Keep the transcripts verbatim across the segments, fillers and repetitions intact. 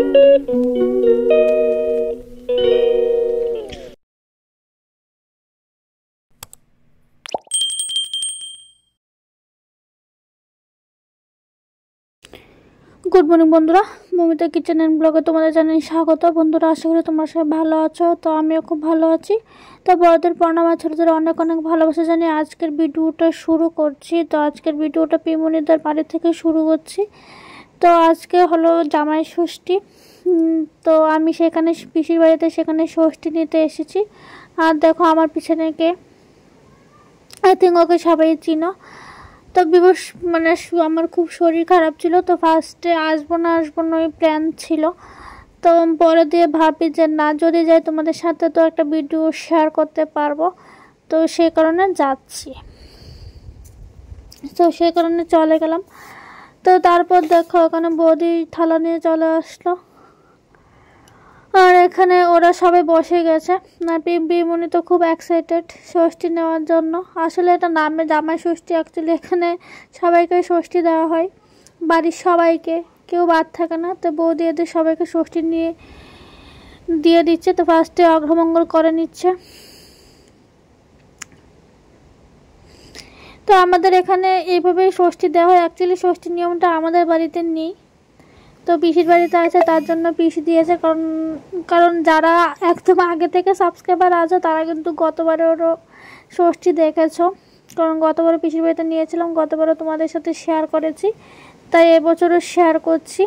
Good morning বন্ধুরা, Momita kitchen and ব্লগে তোমাদের জানাই স্বাগত। বন্ধুরা, আশা করি তোমরা সবাই ভালো আছো। তো আমিও খুব ভালো আছি। তো বড়দের প্রণাম, ছোটদের অনেক অনেক ভালোবাসা জানিয়ে আজকের ভিডিওটা শুরু করছি। তো আজকের ভিডিওটা পিমনিদের বাড়ি থেকে শুরু করছি। তো আজকে হলো জামাই ষষ্ঠী। তো আমি সেখানে পিসির বাড়িতে সেখানে ষষ্ঠী নিতে এসেছি। আর দেখো আমার পিছনে কে, আই থিঙ্ক ওকে সবাই চিনো। তো বিবশ মানে আমার খুব শরীর খারাপ ছিল, তো ফার্স্টে আসবো না আসবো না ওই প্ল্যান ছিল। তো পরে দিয়ে ভাবি যে না, যদি যাই তোমাদের সাথে তো একটা ভিডিও শেয়ার করতে পারবো, তো সেই কারণে যাচ্ছি। তো সেই কারণে চলে গেলাম। তো তারপর দেখো ওখানে বৌদি থালা নিয়ে চলে আসলো, আর এখানে ওরা সবাই বসে গেছে। পিমনি তো খুব এক্সাইটেড ষষ্ঠী নেওয়ার জন্য। আসলে এটা নামে জামাই ষষ্ঠী, অ্যাকচুয়ালি এখানে সবাইকে ষষ্ঠী দেওয়া হয়, বাড়ির সবাইকে, কেউ বাদ থাকে না। তো বৌদি এদের সবাইকে ষষ্ঠী নিয়ে দিয়ে দিচ্ছে। তো ফার্স্টে অগ্রমঙ্গল করে নিচ্ছে। তো আমাদের এখানে এইভাবেই ষষ্ঠী দেওয়া হয়। অ্যাকচুয়ালি ষষ্ঠীর নিয়মটা আমাদের বাড়িতে নেই, তো পিসির বাড়িতে আছে, তার জন্য পিসি দিয়েছে। কারণ কারণ যারা একদম আগে থেকে সাবস্ক্রাইবার আছে তারা কিন্তু গতবারেরও ষষ্ঠী দেখেছো, কারণ গতবারও পিসির বাড়িতে নিয়েছিলাম, গতবারও তোমাদের সাথে শেয়ার করেছি, তাই এবছরও শেয়ার করছি।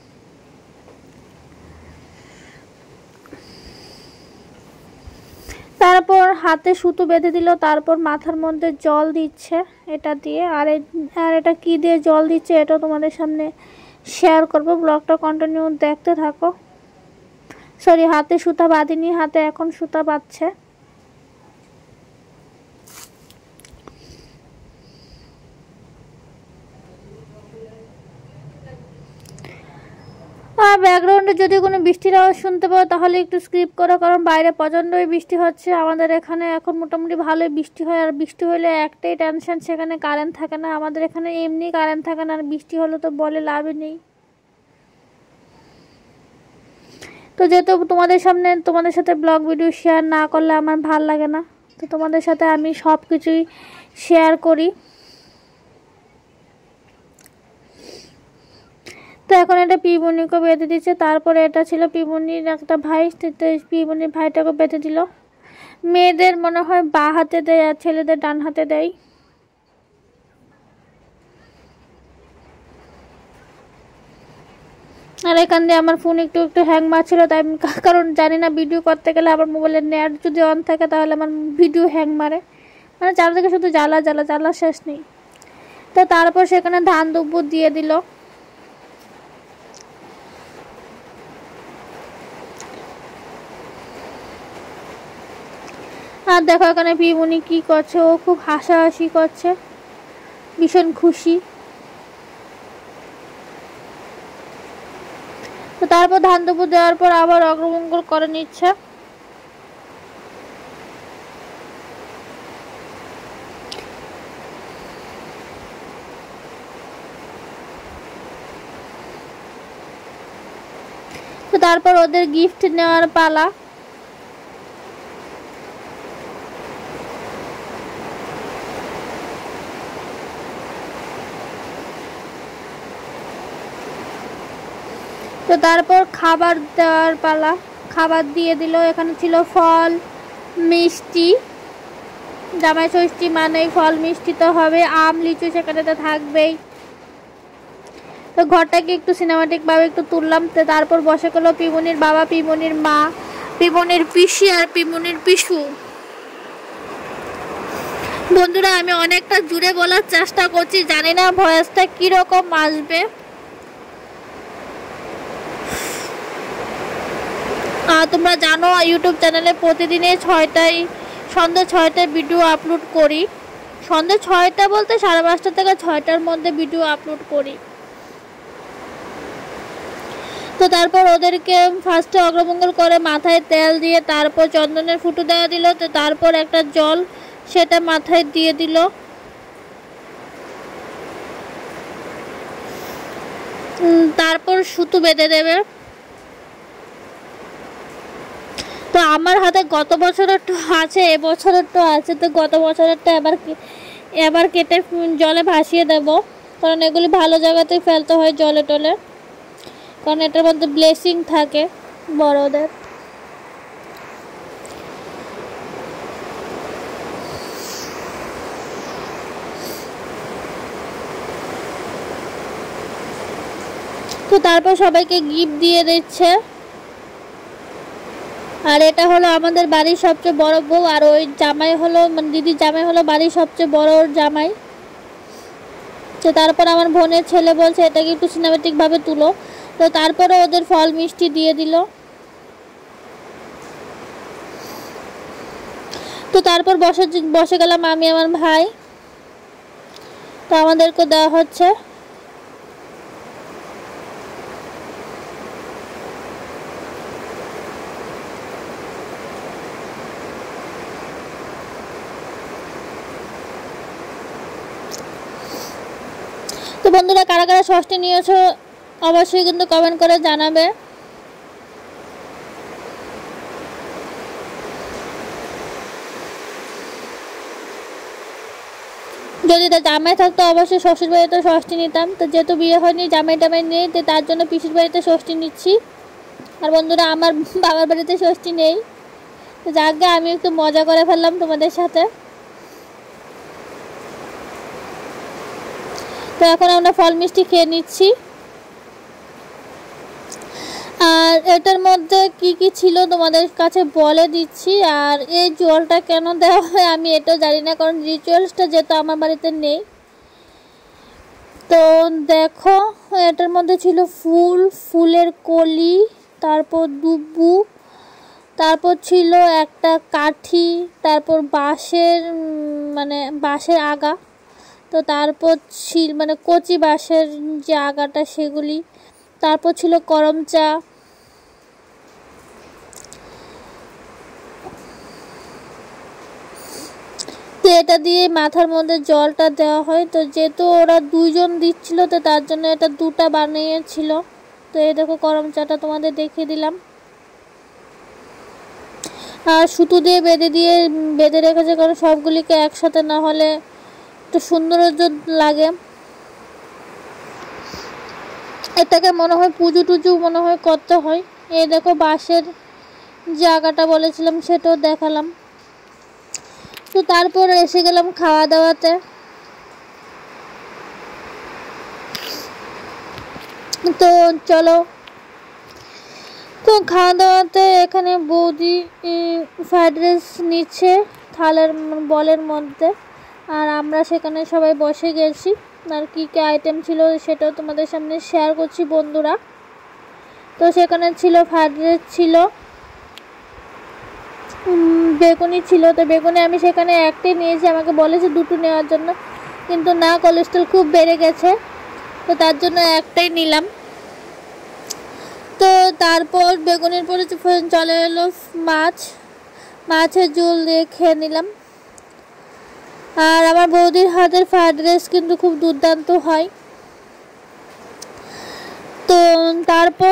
তারপর হাতে সুতো বেঁধে দিল, তারপর মাথার মধ্যে জল দিচ্ছে এটা দিয়ে। আর আর এটা কি দিয়ে জল দিচ্ছে এটা তোমাদের সামনে শেয়ার করব, ব্লগটা কন্টিনিউ দেখতে থাকো। সরি, হাতে সুতা বাঁধিনি, হাতে এখন সুতা বাঁধছে। আর ব্যাকগ্রাউন্ডে যদি কোনো বৃষ্টির আওয়াজ শুনতে পাও তাহলে একটু স্কিপ করো, কারণ বাইরে প্রচণ্ডই বৃষ্টি হচ্ছে। আমাদের এখানে এখন মোটামুটি ভালোই বৃষ্টি হয়, আর বৃষ্টি হলে একটাই টেনশন, সেখানে কারেন্ট থাকে না। আমাদের এখানে এমনি কারেন্ট থাকে না, আর বৃষ্টি হলে তো বলে লাভই নেই। তো যেহেতু তোমাদের সামনে তোমাদের সাথে ব্লগ ভিডিও শেয়ার না করলে আমার ভাল লাগে না, তো তোমাদের সাথে আমি সব কিছুই শেয়ার করি। তো এখন এটা পিমনিকে বেঁধে দিচ্ছে। তারপরে এটা ছিল পিমনির একটা ভাই, পিমনির ভাইটাকে বেঁধে দিল। মেয়েদের মনে হয় বা হাতে দেয় আর ছেলেদের ডান হাতে দেয়। আর এখান দিয়ে আমার ফোন একটু একটু হ্যাং মারছিল, তাই আমি, কারণ জানি না ভিডিও করতে গেলে আমার মোবাইলের নেট যদি অন থাকে তাহলে আমার ভিডিও হ্যাং মারে, মানে চারদিকে শুধু জ্বালা জ্বালা জ্বালা শেষ নেই। তো তারপর সেখানে ধান দুব্বু দিয়ে দিল। আর দেখো এখানে পিমনি কি করছে, ও খুব হাসাহাসি করছে, ভীষণ খুশি। তো তারপর ধান দুপুর দেওয়ার পর আবার অগ্রমঙ্গল করে নিচ্ছে। তো তারপর ওদের গিফট নেওয়ার পালা। তো তারপর খাবার দেওয়ার পালা, খাবার দিয়ে দিল। এখানে ছিল ফল মিষ্টি, জামাই ষষ্ঠী মানেই ফল মিষ্টি তো হবে, আম লিচু সেখানে তো থাকবেই। তো ঘরটাকে একটু সিনেমাটিক ভাবে একটু তুললাম। তো তারপর বসে গেল পিমনির বাবা, পিমনির মা, পিমনির পিসি আর পিমনির পিসু। বন্ধুরা, আমি অনেকটা জুড়ে বলার চেষ্টা করছি, জানি না ভয়েসটা কিরকম আসবে। তোমরা জানো ইউটিউব চ্যানেলে প্রতিদিনে ছয়টায় সন্ধ্যে ছয়টায় ভিডিও আপলোড করি। সন্ধ্যে ছয়টা বলতে সাড়ে পাঁচটা থেকে ছয়টার মধ্যে ভিডিও আপলোড করি। তো তারপর ওদেরকে ফার্স্টে অগ্রমঙ্গল করে মাথায় তেল দিয়ে তারপর চন্দনের ফুটো দেওয়া দিল। তো তারপর একটা জল সেটা মাথায় দিয়ে দিল। তারপর সুতো বেঁধে দেবে। আমার হাতে গত বছরেরটা আছে, এবছরেরটা আছে। তো গত বছরেরটা এবার এবার কেটে জলে ভাসিয়ে দেব, কারণ এগুলি ভালো জায়গাতেই ফেলতে হয় জলে টলে, কারণ এটার মধ্যে ব্লেসিং থাকে বড়দের। তো তারপর সবাইকে গিফট দিয়ে দিচ্ছে। আর এটা হলো আমাদের বাড়ির সবচেয়ে বড় বউ, আর ওই জামাই হলো মানে দিদির জামাই হলো বাড়ির সবচেয়ে বড় জামাই। তো তারপর আমার বোনের ছেলে বলছে এটাকে একটু সিনেমেটিক ভাবে তুলো, তো তারপরে ওদের ফল মিষ্টি দিয়ে দিল। তো তারপর বসে বসে গেলাম আমি আমার ভাই, তো আমাদেরকে দেওয়া হচ্ছে। তো বন্ধুরা কারা কারা ষষ্ঠী নিয়েছো অবশ্যই কিন্তু কমেন্ট করে জানাবে। যদি তার জামাই থাকতো অবশ্যই শ্বশুর বাড়িতে ষষ্ঠী নিতাম, তো যেহেতু বিয়ে হয়নি জামাই টামাই নেই, তো তার জন্য পিসির বাড়িতে ষষ্ঠী নিচ্ছি। আর বন্ধুরা আমার বাবার বাড়িতে ষষ্ঠী নেই, তো যাকে আমি একটু মজা করে ফেললাম তোমাদের সাথে। তো এখন আমরা ফল মিষ্টি খেয়ে নিচ্ছি। আর এটার মধ্যে কি কি ছিল তোমাদের কাছে বলে দিচ্ছি। আর এই জলটা কেন দেওয়া হয় আমি এটাও জানি না, কারণ রিচুয়ালসটা যেহেতু আমার বাড়িতে নেই। তো দেখো এটার মধ্যে ছিল ফুল, ফুলের কলি, তারপর দুব্বু, তারপর ছিল একটা কাঠি, তারপর বাঁশের মানে বাঁশের আগা, তো তারপর ছিল মানে কচি বাঁশের যে আগাটা সেগুলি, তারপর ছিল করম চা। তো এটা দিয়ে মাথার মধ্যে জলটা দেওয়া হয়। তো যেহেতু ওরা দুইজন দিচ্ছিল তো তার জন্য এটা দুটা বানিয়েছিল। তো এই দেখো করম চাটা তোমাদের দেখিয়ে দিলাম। আর সুতো দিয়ে বেঁধে দিয়ে বেঁধে রেখেছে, কারণ সবগুলিকে একসাথে না হলে একটু সৌন্দর্য লাগে। এটাকে মনে হয় পুজো টুজো মনে হয় করতে হয়। এই দেখো বাঁশের জায়গাটা বলেছিলাম সেটাও দেখালাম। তো তারপর এসে গেলাম খাওয়া দাওয়াতে। তো চলো, তো খাওয়া দাওয়াতে এখানে বৌদি ফ্রাইড রাইস নিচ্ছে থালের বলের মধ্যে, আর আমরা সেখানে সবাই বসে গেছি। আর কী কী আইটেম ছিল সেটাও তোমাদের সামনে শেয়ার করছি বন্ধুরা। তো সেখানে ছিল ফ্রাইড রাইস, ছিল বেগুনি ছিল। তো বেগুনি আমি সেখানে একটাই নিয়েছি, আমাকে বলেছে দুটো নেওয়ার জন্য, কিন্তু না কোলেস্ট্রল খুব বেড়ে গেছে, তো তার জন্য একটাই নিলাম। তো তারপর বেগুনির পরে চলে এলো মাছ, মাছের ঝোল দিয়ে খেয়ে নিলাম। আর আমার বৌদির হাতের ফ্রাইড রাইস কিন্তু খুব দুর্দান্ত হয়। তো তারপর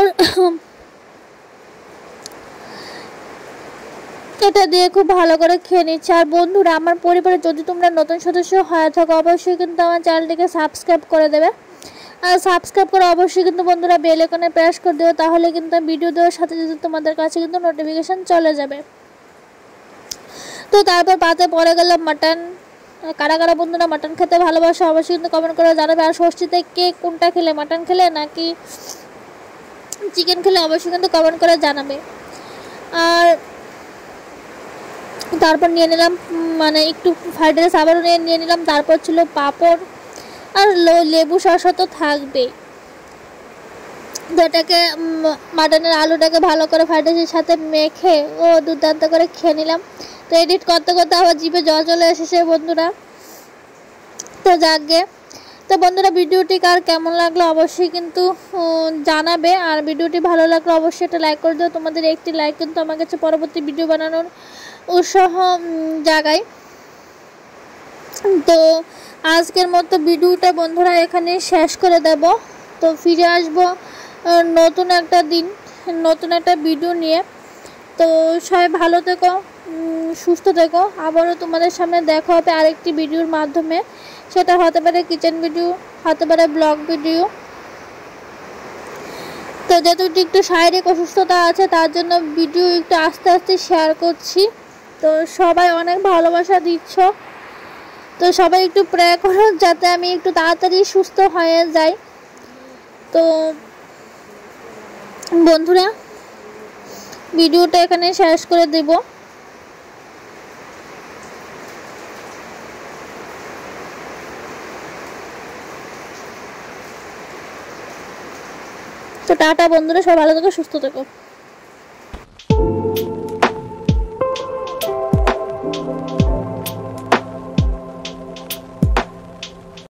এটা দিয়ে খুব ভালো করে খেয়ে নিচ্ছে। আর বন্ধুরা আমার পরিবারে যদি তোমরা নতুন সদস্য হয়ে থাকো অবশ্যই কিন্তু আমার চ্যানেলটিকে সাবস্ক্রাইব করে দেবে। আর সাবস্ক্রাইব করে অবশ্যই কিন্তু বন্ধুরা বেল আইকনে প্রেস করে দিও, তাহলে কিন্তু ভিডিও দেওয়ার সাথে সাথে তোমাদের কাছে কিন্তু নোটিফিকেশান চলে যাবে। তো তারপর পাতে পড়ে গেল মাটন। কারা কারা বন্ধুরা মাটন খেতে ভালোবাসো অবশ্যই কিন্তু কমেন্ট করে জানাবে। আর ষষ্ঠীতে কে কোনটা খেলে, মাটন খেলে নাকি চিকেন খেলে অবশ্যই কিন্তু কমেন্ট করে জানাবে। আর তারপর নিয়ে নিলাম মানে একটু ফ্রাইড রাইস আবারও নিয়ে নিয়ে নিলাম। তারপর ছিল পাঁপড় আর লেবু শসা তো থাকবেই। যেটাকে মাটনের আলুটাকে ভালো করে ফ্রাইড রাইসের সাথে মেখে ও দুর্দান্ত করে খেয়ে নিলাম। তো এডিট করতে করতে আবার জিভে জল চলে এসেছে বন্ধুরা। তো যাকগে, তো বন্ধুরা ভিডিওটি কার কেমন লাগলো অবশ্যই কিন্তু জানাবে। আর ভিডিওটি ভালো লাগলে অবশ্যই একটা লাইক করে দিও, তোমাদের একটি লাইক কিন্তু আমার কাছে পরবর্তী ভিডিও বানানোর উৎসাহ জাগায়। তো আজকের মতো ভিডিওটা বন্ধুরা এখানে শেষ করে দেব। তো ফিরে আসবো নতুন একটা দিন নতুন একটা ভিডিও নিয়ে। তো সবাই ভালো থেকো, সুস্থ থেকো। আবারও তোমাদের সামনে দেখা হবে আরেকটি ভিডিওর মাধ্যমে। সেটা হতে পারে কিচেন ভিডিও, হতে পারে ব্লগ ভিডিও। তো যেহেতু একটু শারীরিক অসুস্থতা আছে তার জন্য ভিডিও একটু আস্তে আস্তে শেয়ার করছি। তো সবাই অনেক ভালোবাসা দিচ্ছ, তো সবাই একটু প্রে করো যাতে আমি একটু তাড়াতাড়ি সুস্থ হয়ে যাই। তো বন্ধুরা, ভিডিওটা এখানে শেষ করে দেব। তো টাটা বন্ধুরা, সবাই ভালো থেকো, সুস্থ থেকো।